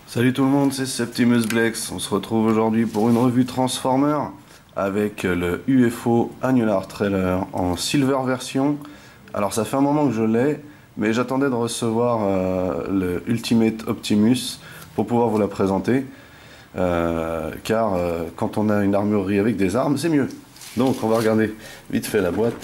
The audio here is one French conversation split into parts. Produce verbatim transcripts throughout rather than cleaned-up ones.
Salut tout le monde, c'est Septimus Blex. On se retrouve aujourd'hui pour une revue Transformer avec le U F O Annular Trailer en silver version. Alors ça fait un moment que je l'ai, mais j'attendais de recevoir euh, le Ultimate Optimus pour pouvoir vous la présenter. Euh, car euh, quand on a une armurerie avec des armes, c'est mieux. Donc on va regarder vite fait la boîte.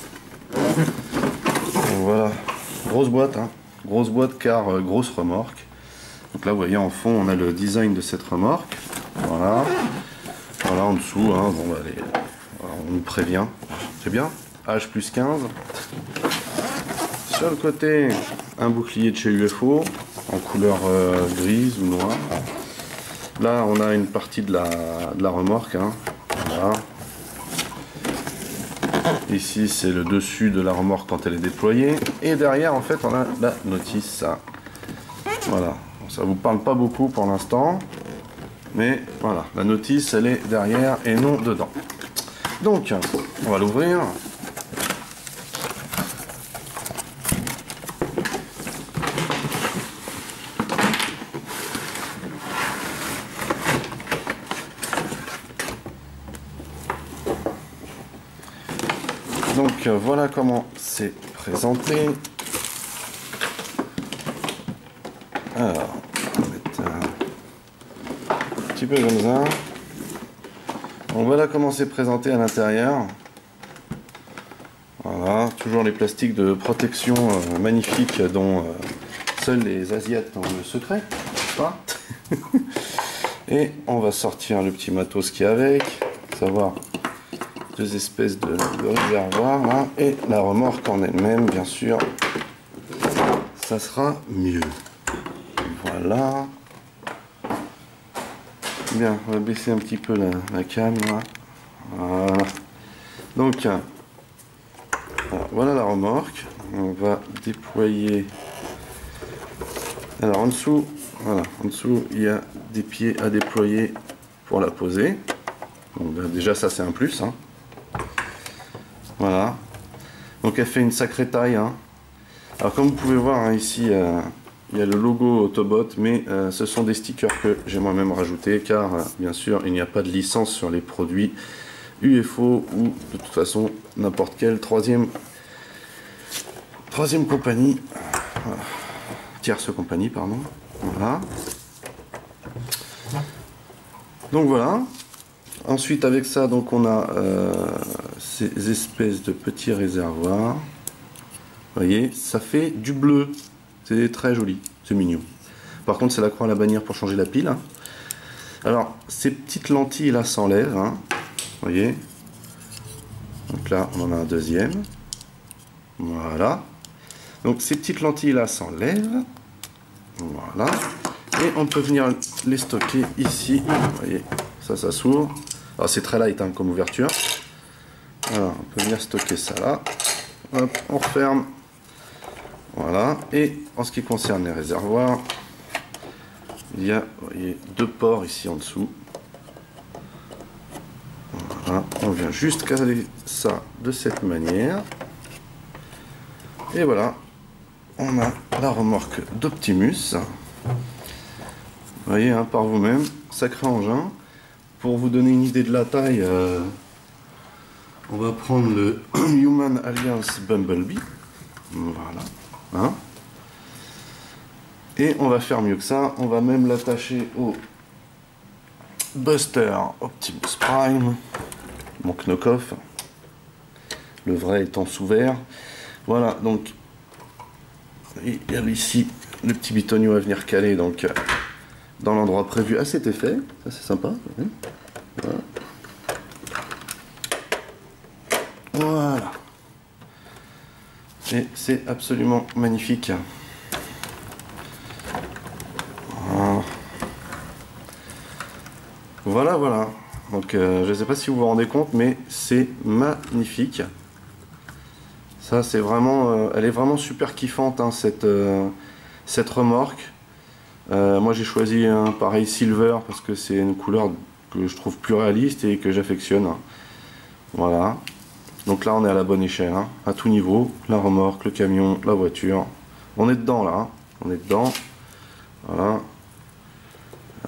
Voilà, grosse boîte, hein. Grosse boîte car euh, grosse remorque. Donc là vous voyez en fond on a le design de cette remorque. Voilà. Voilà en dessous, hein, bon, allez, voilà, on nous prévient. C'est bien. H plus quinze. Sur le côté, un bouclier de chez U F O en couleur euh, grise ou noire. Là on a une partie de la, de la remorque. Hein. Voilà. Ici c'est le dessus de la remorque quand elle est déployée. Et derrière en fait on a la notice. Voilà. Ça vous parle pas beaucoup pour l'instant, mais voilà, la notice elle est derrière et non dedans. Donc, on va l'ouvrir. Donc voilà comment c'est présenté. Alors, on va mettre un petit peu comme ça. Donc voilà comment c'est présenté à l'intérieur. Voilà, toujours les plastiques de protection euh, magnifiques dont euh, seuls les Asiates ont le secret. Pas Et on va sortir le petit matos qui est avec, à savoir deux espèces de, de réservoirs, hein, et la remorque en elle-même, bien sûr, ça sera mieux. Voilà. Bien, on va baisser un petit peu la, la cam là. Voilà. Donc, alors, voilà la remorque. On va déployer. Alors en dessous, voilà, en dessous il y a des pieds à déployer pour la poser. Donc ben, déjà ça c'est un plus. Hein. Voilà. Donc elle fait une sacrée taille. Hein. Alors comme vous pouvez voir hein, ici. Euh, Il y a le logo Autobot, mais euh, ce sont des stickers que j'ai moi-même rajoutés, car euh, bien sûr il n'y a pas de licence sur les produits U F O ou de toute façon n'importe quelle troisième, troisième compagnie, euh, tierce compagnie, pardon. Voilà. Donc voilà. Ensuite avec ça, donc on a euh, ces espèces de petits réservoirs. Vous voyez, ça fait du bleu. C'est très joli, c'est mignon. Par contre, c'est la croix à la bannière pour changer la pile. Hein. Alors, ces petites lentilles là s'enlèvent. Hein. Vous voyez. Donc là, on en a un deuxième. Voilà. Donc, ces petites lentilles là s'enlèvent. Voilà. Et on peut venir les stocker ici. Vous voyez, ça, ça s'ouvre. Alors, c'est très light hein, comme ouverture. Alors, on peut venir stocker ça là. Hop, on referme. Voilà, et en ce qui concerne les réservoirs, il y a vous voyez, deux ports ici en dessous. Voilà, on vient juste caler ça de cette manière. Et voilà, on a la remorque d'Optimus. Vous voyez, hein, par vous-même, sacré engin. Pour vous donner une idée de la taille, euh, on va prendre le Human Alliance Bumblebee. Voilà. Hein, et on va faire mieux que ça, on va même l'attacher au Buster Optimus Prime, mon knock-off, le vrai étant sous verre. Voilà, donc il y a ici le petit bitonio à venir caler donc dans l'endroit prévu à cet effet, ça c'est sympa. Voilà. Voilà. Et c'est absolument magnifique. Voilà, voilà. Donc, euh, je ne sais pas si vous vous rendez compte, mais c'est magnifique. Ça, c'est vraiment, euh, elle est vraiment super kiffante, hein, cette, euh, cette remorque. Euh, moi, j'ai choisi un pareil silver parce que c'est une couleur que je trouve plus réaliste et que j'affectionne. Voilà. Donc là on est à la bonne échelle, hein, à tout niveau, la remorque, le camion, la voiture. On est dedans là, hein. On est dedans. Voilà.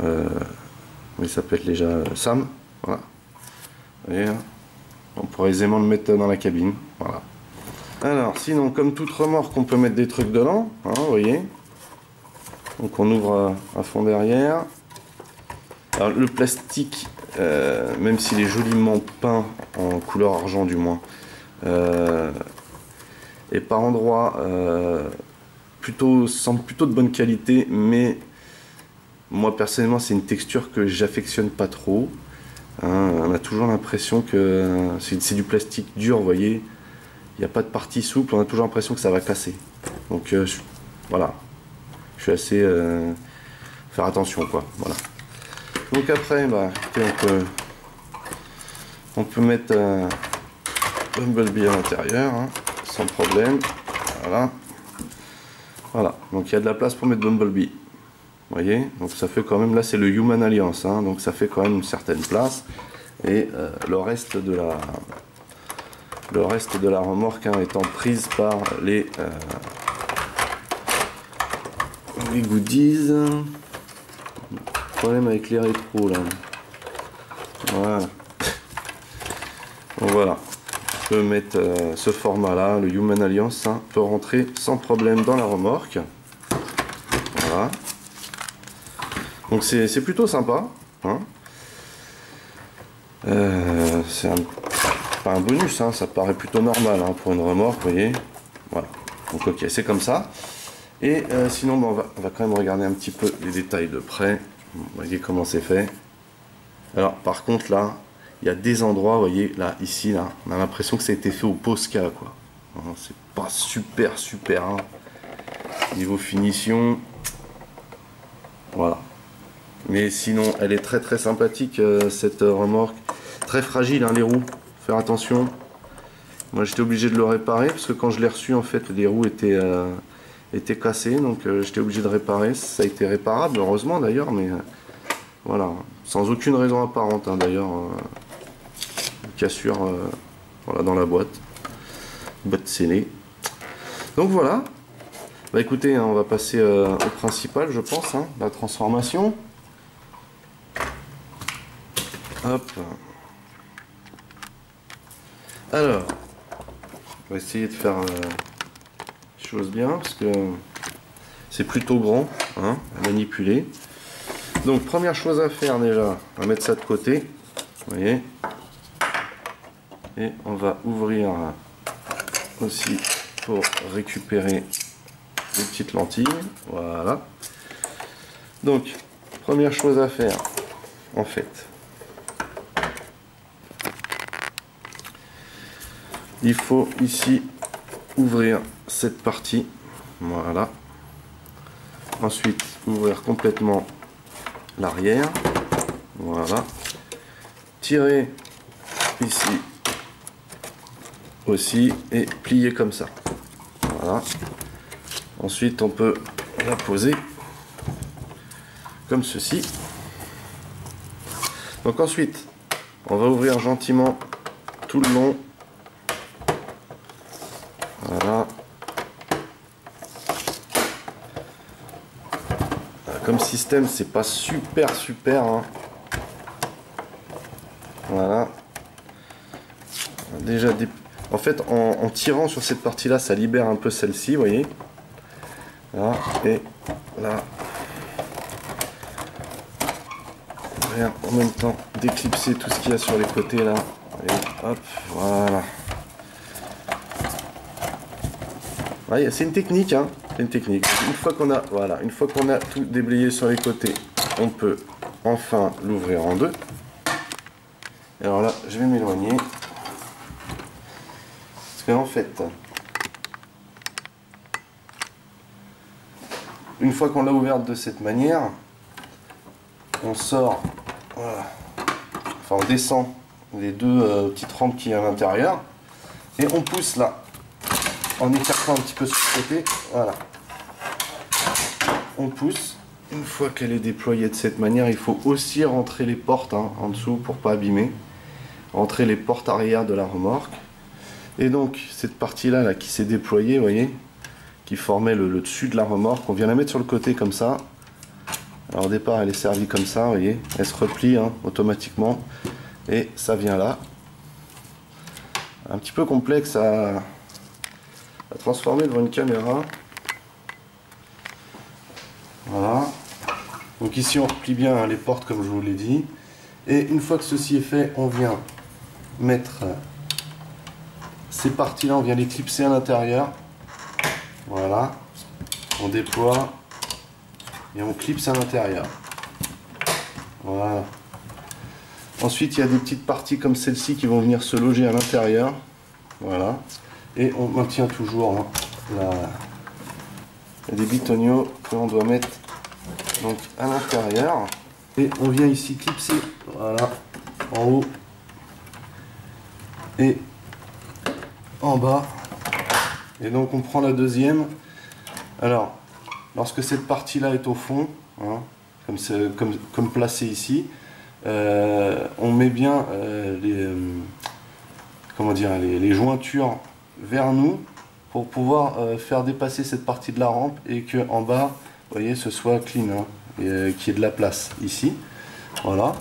Euh, il s'appelle déjà Sam. Voilà. Et on pourrait aisément le mettre dans la cabine. Voilà. Alors, sinon, comme toute remorque, on peut mettre des trucs dedans. Hein, vous voyez. Donc on ouvre à fond derrière. Alors, le plastique, euh, même s'il est joliment peint en couleur argent du moins, euh, et par endroits euh, plutôt, semble plutôt de bonne qualité, mais moi personnellement c'est une texture que j'affectionne pas trop. Hein, on a toujours l'impression que c'est du plastique dur, vous voyez, il n'y a pas de partie souple, on a toujours l'impression que ça va casser. Donc euh, je, voilà, je suis assez... Euh, faire attention quoi, voilà. Donc après, bah, écoutez, on peut, on peut mettre un Bumblebee à l'intérieur, hein, sans problème. Voilà. Voilà. Donc il y a de la place pour mettre Bumblebee. Vous voyez. Donc ça fait quand même, là c'est le Human Alliance, hein, donc ça fait quand même une certaine place. Et euh, le reste de la, le reste de la remorque hein, étant prise par les, euh, les goodies. Problème avec les rétros là. Voilà. Donc voilà. On peut mettre euh, ce format là, le Human Alliance, hein, peut rentrer sans problème dans la remorque. Voilà. Donc c'est plutôt sympa. Hein. Euh, c'est un, pas un bonus, hein, ça paraît plutôt normal hein, pour une remorque, vous voyez. Voilà. Donc ok, c'est comme ça. Et euh, sinon, bon, on, va, on va quand même regarder un petit peu les détails de près. Vous voyez comment c'est fait. Alors par contre là, il y a des endroits, vous voyez, là, ici, là, on a l'impression que ça a été fait au Posca, quoi. C'est pas super, super. Hein. Niveau finition, voilà. Mais sinon, elle est très très sympathique, euh, cette remorque. Très fragile, hein, les roues. Faire attention. Moi j'étais obligé de le réparer, parce que quand je l'ai reçu, en fait, les roues étaient... Euh, était cassé, donc euh, j'étais obligé de réparer. Ça a été réparable, heureusement d'ailleurs, mais euh, voilà, sans aucune raison apparente hein, d'ailleurs. Euh, cassure euh, voilà, dans la boîte, boîte scellée. Donc voilà. Bah écoutez, hein, on va passer euh, au principal, je pense, hein, la transformation. Hop. Alors, on va essayer de faire. Euh, chose bien parce que c'est plutôt grand hein, à manipuler. Donc première chose à faire déjà, on va mettre ça de côté, vous voyez, et on va ouvrir aussi pour récupérer les petites lentilles. Voilà. Donc première chose à faire en fait, il faut ici ouvrir cette partie, voilà. Ensuite ouvrir complètement l'arrière, voilà. Tirer ici aussi et plier comme ça, voilà. Ensuite on peut la poser comme ceci. Donc ensuite on va ouvrir gentiment tout le long. Voilà. Comme système, c'est pas super super. Hein. Voilà. Déjà, des... en fait, en, en tirant sur cette partie-là, ça libère un peu celle-ci, vous voyez. Là et là. Rien, en même temps, d'éclipser tout ce qu'il y a sur les côtés là. Et hop, voilà. Ouais, c'est une technique, hein. C'est une technique. Une fois qu'on a, voilà, une fois qu'on a tout déblayé sur les côtés, on peut enfin l'ouvrir en deux. Et alors là, je vais m'éloigner parce qu'en fait, une fois qu'on l'a ouverte de cette manière, on sort, voilà, enfin on descend les deux euh, petites rampes qui y a à l'intérieur et on pousse là. En écartant un petit peu sur le côté, voilà. On pousse. Une fois qu'elle est déployée de cette manière, il faut aussi rentrer les portes hein, en dessous pour pas abîmer. Rentrer les portes arrière de la remorque. Et donc cette partie-là là, qui s'est déployée, vous voyez, qui formait le, le dessus de la remorque, on vient la mettre sur le côté comme ça. Alors au départ elle est servie comme ça, vous voyez, elle se replie hein, automatiquement et ça vient là. Un petit peu complexe à, à transformer devant une caméra. Voilà. Donc ici on replie bien hein, les portes comme je vous l'ai dit. Et une fois que ceci est fait, on vient mettre ces parties là, on vient les clipser à l'intérieur. Voilà. On déploie et on clipse à l'intérieur. Voilà. Ensuite, il y a des petites parties comme celle-ci qui vont venir se loger à l'intérieur. Voilà. Et on maintient toujours hein, la... il y a des bitoniaux que l'on doit mettre donc à l'intérieur. Et on vient ici clipser, voilà, en haut et en bas. Et donc on prend la deuxième. Alors, lorsque cette partie-là est au fond, hein, comme, comme, comme placé ici, euh, on met bien euh, les, euh, comment dire, les, les jointures vers nous pour pouvoir euh, faire dépasser cette partie de la rampe et que en bas, vous voyez, ce soit clean, hein, et euh, qu'il y ait de la place ici. Voilà.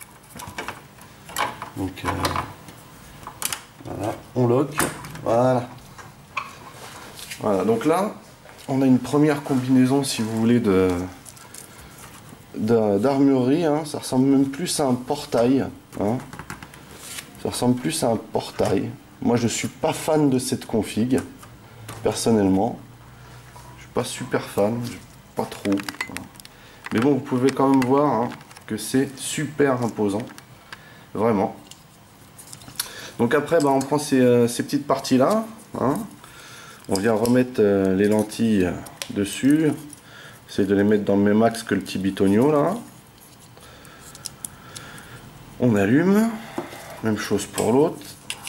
Donc, euh, voilà, on lock. Voilà. Voilà. Donc là, on a une première combinaison, si vous voulez, de d'armurerie. Hein. Ça ressemble même plus à un portail. Hein. Ça ressemble plus à un portail. Moi, je suis pas fan de cette config, personnellement. Je suis pas super fan, pas trop. Mais bon, vous pouvez quand même voir hein, que c'est super imposant, vraiment. Donc après, bah, on prend ces, euh, ces petites parties-là. Hein. On vient remettre euh, les lentilles dessus. J'essaie de les mettre dans le même axe que le petit bitonio là. On allume. Même chose pour l'autre.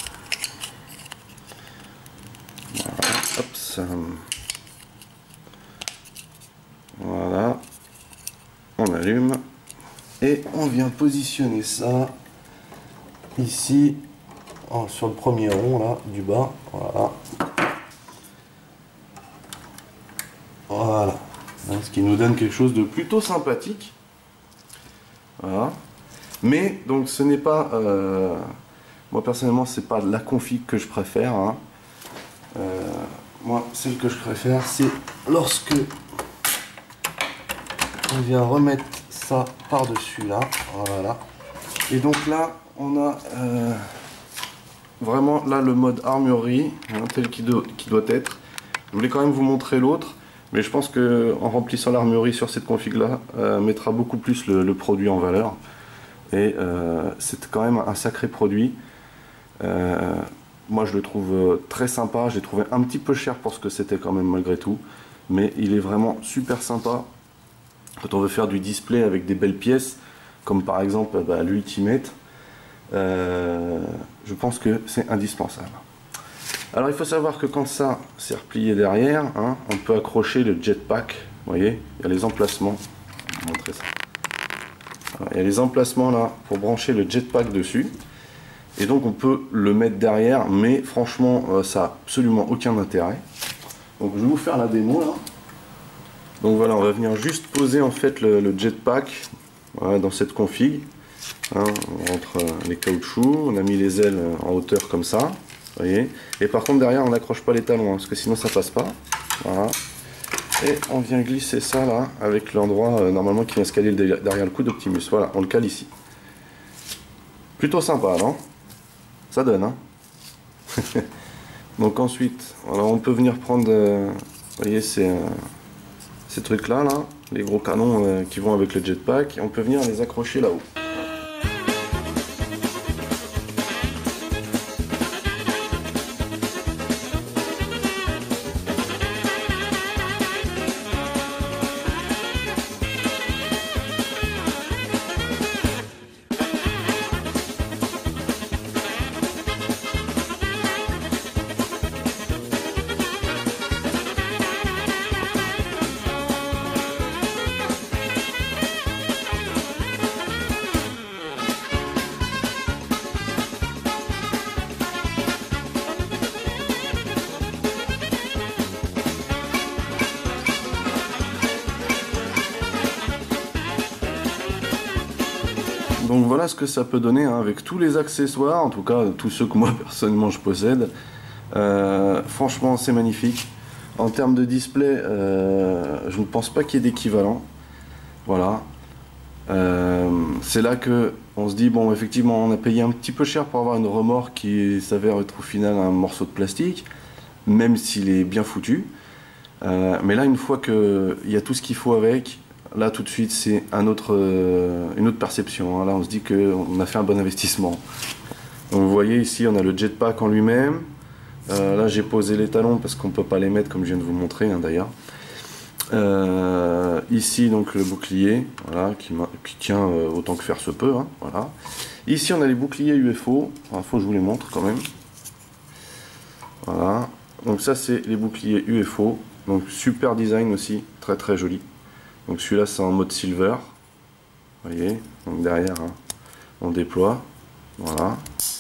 Voilà. Hop, ça. Voilà. On allume. Et on vient positionner ça ici oh, sur le premier rond là du bas. Voilà. Voilà. Ce qui nous donne quelque chose de plutôt sympathique. Voilà. Mais donc ce n'est pas euh, moi personnellement c'est pas la config que je préfère hein. euh, moi celle que je préfère c'est lorsque on vient remettre ça par dessus là. Voilà. Et donc là on a euh, vraiment là le mode armurerie hein, tel qu'il do qui doit être. Je voulais quand même vous montrer l'autre. Mais je pense que en remplissant l'armurerie sur cette config là, euh, mettra beaucoup plus le, le produit en valeur. Et euh, c'est quand même un sacré produit. Euh, moi je le trouve très sympa. J'ai trouvé un petit peu cher pour ce que c'était quand même malgré tout. Mais il est vraiment super sympa. Quand on veut faire du display avec des belles pièces, comme par exemple bah, l'Ultimate, euh, je pense que c'est indispensable. Alors il faut savoir que quand ça c'est replié derrière, hein, on peut accrocher le jetpack. Vous voyez, il y a les emplacements. Je vais vous montrer ça. Voilà, il y a les emplacements là pour brancher le jetpack dessus. Et donc on peut le mettre derrière, mais franchement euh, ça n'a absolument aucun intérêt. Donc je vais vous faire la démo là. Donc voilà, on va venir juste poser en fait le, le jetpack voilà, dans cette config. Hein, on rentre euh, les caoutchoucs, on a mis les ailes en hauteur comme ça. Voyez. Et par contre derrière on n'accroche pas les talons hein, parce que sinon ça passe pas. Voilà. Et on vient glisser ça là avec l'endroit euh, normalement qui vient se caler derrière le coude d'Optimus. Voilà, on le cale ici. Plutôt sympa, non? Ça donne, hein. Donc ensuite, alors on peut venir prendre, euh, voyez ces, euh, ces trucs là, là, les gros canons euh, qui vont avec le jetpack. Et on peut venir les accrocher là-haut. donc voilà ce que ça peut donner hein, avec tous les accessoires, en tout cas tous ceux que moi personnellement je possède. Euh, franchement c'est magnifique. En termes de display, euh, je ne pense pas qu'il y ait d'équivalent. Voilà. Euh, c'est là que on se dit bon effectivement on a payé un petit peu cher pour avoir une remorque qui s'avère être au final un morceau de plastique, même s'il est bien foutu. Euh, mais là une fois qu'il y a tout ce qu'il faut avec, là tout de suite c'est un autre, euh, une autre perception. Hein. Là on se dit qu'on a fait un bon investissement. Donc vous voyez ici on a le jetpack en lui-même. Euh, là j'ai posé les talons parce qu'on ne peut pas les mettre comme je viens de vous montrer hein, d'ailleurs. Euh, ici donc le bouclier voilà, qui, qui tient euh, autant que faire se peut hein, voilà. Ici on a les boucliers U F O, il faut que je vous les montre quand même. Voilà, donc ça c'est les boucliers U F O, donc super design aussi, très très joli. Donc celui-là c'est en mode silver, vous voyez, donc derrière hein, on déploie, voilà.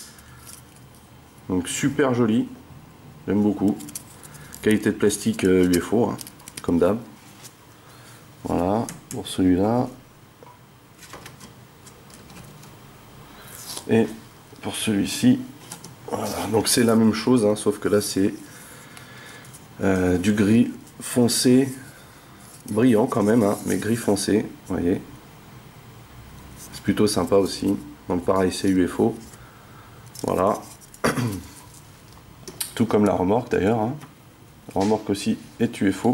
Donc super joli, j'aime beaucoup. Qualité de plastique euh, U F O, hein, comme d'hab. Voilà, pour celui-là. Et pour celui-ci, voilà. Donc c'est la même chose, hein, sauf que là c'est euh, du gris foncé, brillant quand même, hein, mais gris foncé, vous voyez. C'est plutôt sympa aussi. Donc pareil, c'est U F O. Voilà. Tout comme la remorque d'ailleurs. Hein. La remorque aussi est U F O.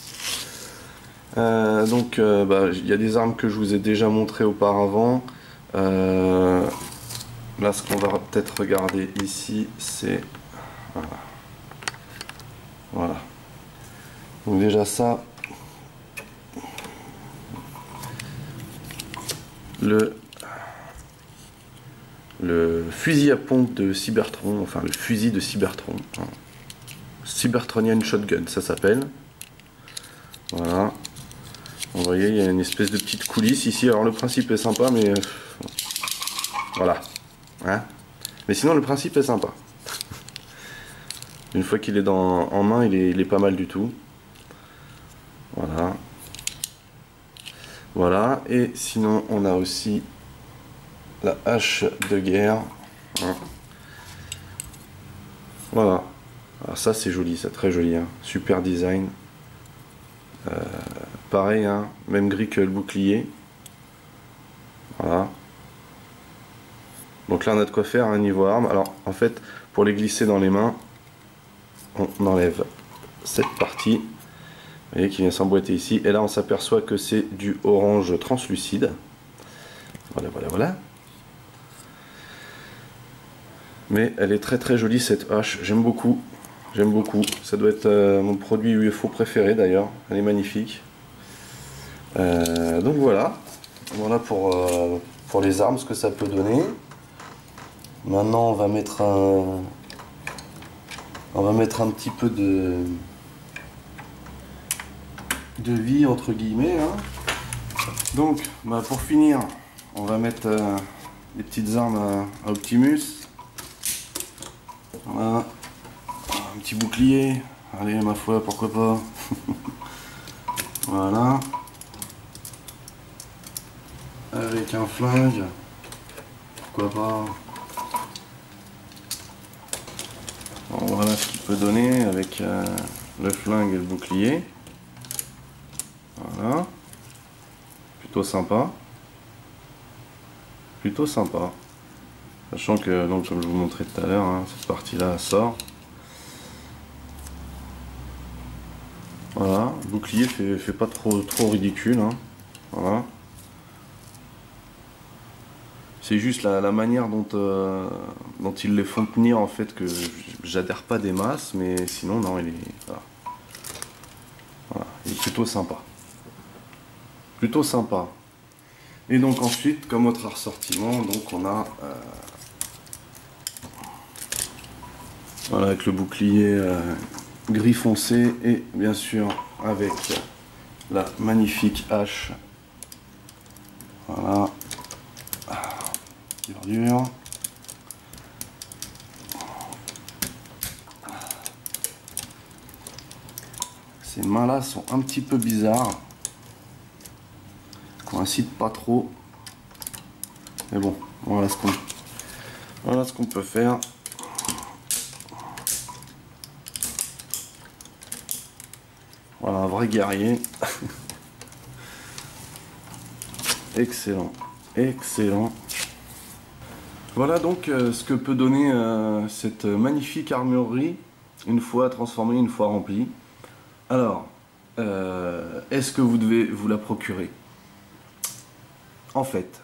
Euh, donc euh, bah, y a des armes que je vous ai déjà montrées auparavant. Euh, là ce qu'on va peut-être regarder ici c'est voilà. Voilà. Donc déjà ça le le fusil à pompe de Cybertron, enfin le fusil de Cybertron, hein. Cybertronian Shotgun ça s'appelle. Voilà. Vous voyez, il y a une espèce de petite coulisse ici. Alors le principe est sympa, mais euh, voilà. Hein, mais sinon le principe est sympa. Une fois qu'il est dans, en main, il est, il est pas mal du tout. Voilà. Voilà. Et sinon, on a aussi la hache de guerre. Hein. Voilà. Alors ça, c'est joli, c'est très joli. Hein. Super design. Euh, pareil, hein, même gris que le bouclier. Voilà. Donc là, on a de quoi faire un niveau arme. Alors, en fait, pour les glisser dans les mains, on enlève cette partie. Vous voyez, qui vient s'emboîter ici. Et là, on s'aperçoit que c'est du orange translucide. Voilà, voilà, voilà. Mais elle est très très jolie cette hache. J'aime beaucoup. J'aime beaucoup. Ça doit être euh, mon produit U F O préféré d'ailleurs. Elle est magnifique. Euh, donc voilà. Voilà pour, euh, pour les armes, ce que ça peut donner. Maintenant, on va mettre un, on va mettre un petit peu de, de vie entre guillemets. Hein. Donc, bah, pour finir, on va mettre euh, les petites armes à, à Optimus. Voilà. Un petit bouclier, allez ma foi pourquoi pas. Voilà, avec un flingue, pourquoi pas. Bon, voilà ce qu'il peut donner avec euh, le flingue et le bouclier. Voilà, plutôt sympa, plutôt sympa, sachant que donc comme je vous montrais tout à l'heure, hein, cette partie là sort. Voilà, le bouclier fait, fait pas trop, trop ridicule. Hein. Voilà. C'est juste la, la manière dont, euh, dont ils les font tenir en fait que j'adhère pas des masses, mais sinon non, il est, voilà. Voilà, il est plutôt sympa. Plutôt sympa. Et donc ensuite, comme autre assortiment, donc on a euh, voilà avec le bouclier. Euh, gris foncé et bien sûr avec la magnifique hache. Voilà, dur dur. Ces mains là sont un petit peu bizarres, coïncident pas trop. Mais bon, voilà ce qu'on voilà ce qu'on peut faire. Voilà, un vrai guerrier. Excellent, excellent. Voilà donc euh, ce que peut donner euh, cette magnifique armurerie une fois transformée, une fois remplie. Alors, euh, est-ce que vous devez vous la procurer? En fait,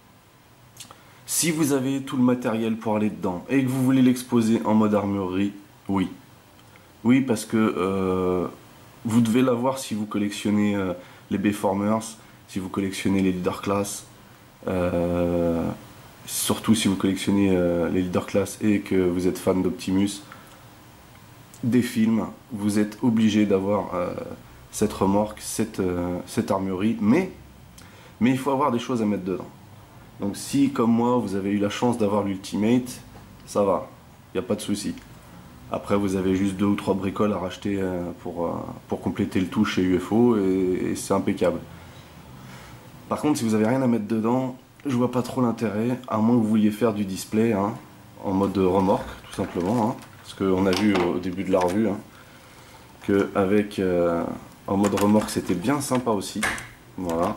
si vous avez tout le matériel pour aller dedans et que vous voulez l'exposer en mode armurerie, oui. Oui, parce que euh, vous devez l'avoir si vous collectionnez euh, les Bayformers, si vous collectionnez les Leader Class, euh, surtout si vous collectionnez euh, les Leader Class et que vous êtes fan d'Optimus, des films, vous êtes obligé d'avoir euh, cette remorque, cette, euh, cette armurerie, mais, mais il faut avoir des choses à mettre dedans. Donc si, comme moi, vous avez eu la chance d'avoir l'Ultimate, ça va, il n'y a pas de souci. Après, vous avez juste deux ou trois bricoles à racheter euh, pour, euh, pour compléter le tout chez U F O et, et c'est impeccable. Par contre, si vous n'avez rien à mettre dedans, je vois pas trop l'intérêt, à moins que vous vouliez faire du display hein, en mode remorque, tout simplement. Hein, parce qu'on a vu au début de la revue hein, qu'avec euh, en mode remorque, c'était bien sympa aussi. Voilà.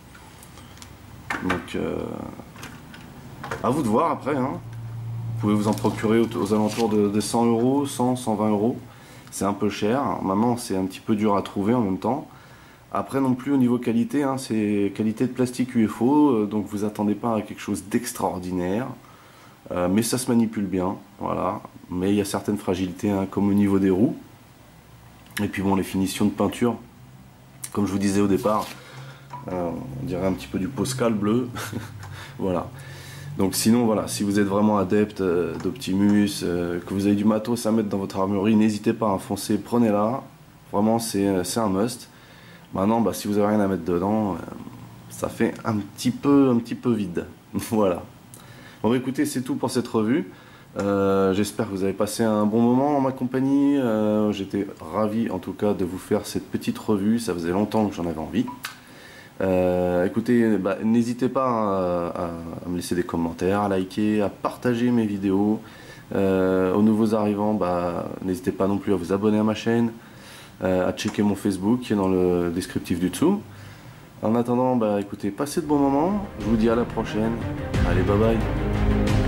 Donc, euh, à vous de voir après. Hein. Vous pouvez vous en procurer aux, aux alentours de, de cent euros, cent, cent vingt euros. C'est un peu cher. Maintenant, c'est un petit peu dur à trouver en même temps. Après non plus au niveau qualité, hein, c'est qualité de plastique U F O, euh, donc vous attendez pas à quelque chose d'extraordinaire, euh, mais ça se manipule bien, voilà. Mais il y a certaines fragilités, hein, comme au niveau des roues. Et puis bon, les finitions de peinture, comme je vous disais au départ, euh, on dirait un petit peu du Poscal bleu, voilà. Donc sinon voilà, si vous êtes vraiment adepte euh, d'Optimus, euh, que vous avez du matos à mettre dans votre armurerie, n'hésitez pas à foncer, prenez-la, vraiment c'est un must. Maintenant, bah, si vous n'avez rien à mettre dedans, euh, ça fait un petit peu, un petit peu vide. Voilà. Bon, bah, écoutez, c'est tout pour cette revue. Euh, J'espère que vous avez passé un bon moment en ma compagnie. Euh, J'étais ravi, en tout cas, de vous faire cette petite revue. Ça faisait longtemps que j'en avais envie. Euh, écoutez, bah, n'hésitez pas à, à, à me laisser des commentaires, à liker, à partager mes vidéos. Euh, aux nouveaux arrivants, bah, n'hésitez pas non plus à vous abonner à ma chaîne. Euh, à checker mon Facebook qui est dans le descriptif du dessous. En attendant, bah écoutez, passez de bons moments. Je vous dis à la prochaine. Allez, bye bye.